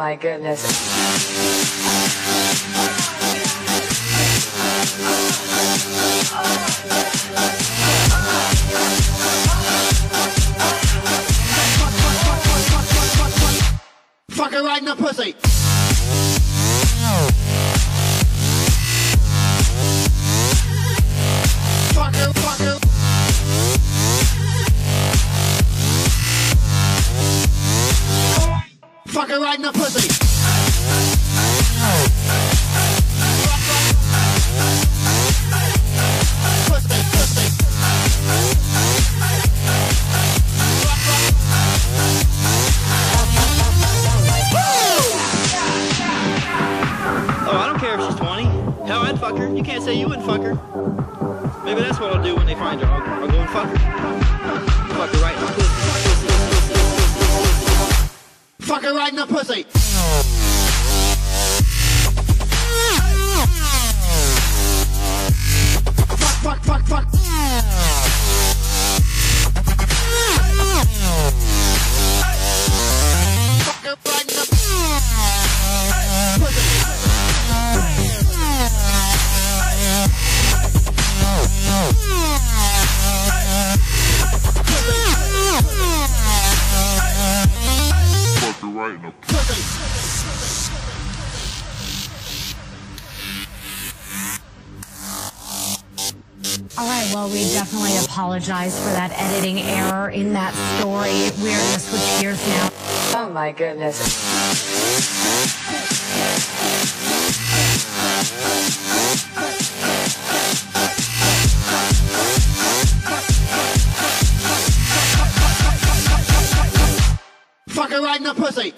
my goodness. Fucking right in the pussy. Fucking. Fucking right in the pussy. Hell, I'd fuck her. You can't say you wouldn't fuck her. Maybe that's what I'll do when they find her. I'll go and fuck her. Fuck her right in the pussy. Fuck her right in the pussy. Fuck. Fuck her right in the pussy. Alright, well, we definitely apologize for that editing error in that story. We're going to switch gears now. Oh my goodness. Fuck her right in the pussy.